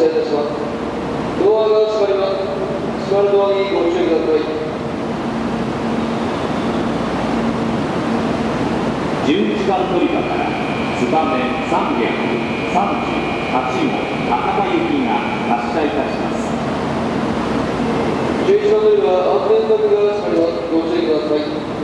伝えいたします。ドアが閉まります。閉まるドアにご注意ください。 11番乗り場から燕338号博多行きが発車いたします。 11番乗り場、安全ドアが閉まります。ご注意ください。